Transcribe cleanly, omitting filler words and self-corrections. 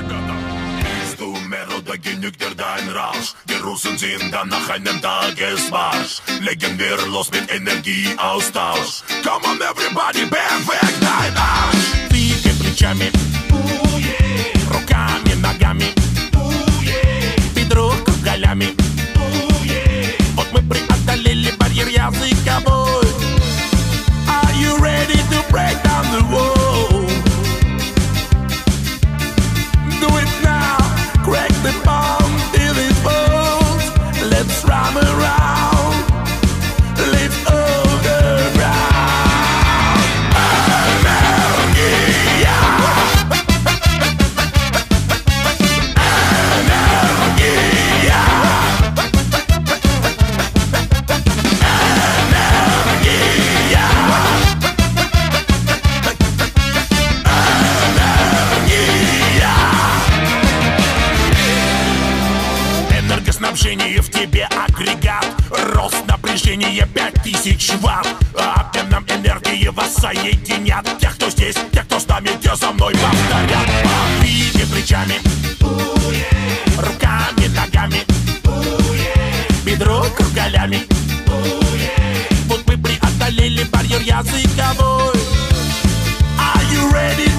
Bist du mehr oder genügt dir dein Rausch? Wir Russen sind dann nach einem Tagesmarsch. Legen wir los mit Energieaustausch. Come on everybody, beweg dein Arsch. Двигай плечами, руками, ногами, бедро кругалями. Вот мы преодолели барьер языковой. Are you ready to break down the wall? Do it now, crack the bomb till it falls. Let's run around, live underground. Energia. Energia. Энергоснабжение в тебе агрегат. Рост напряжения 5000 ватт. Обменом энергии вас соединят. Тех, кто здесь, тех, кто с нами, те за мной повторят. Двигай плечами, руками, ногами, бедро кругалями. Вот мы преодолели барьер языковой. Are you ready?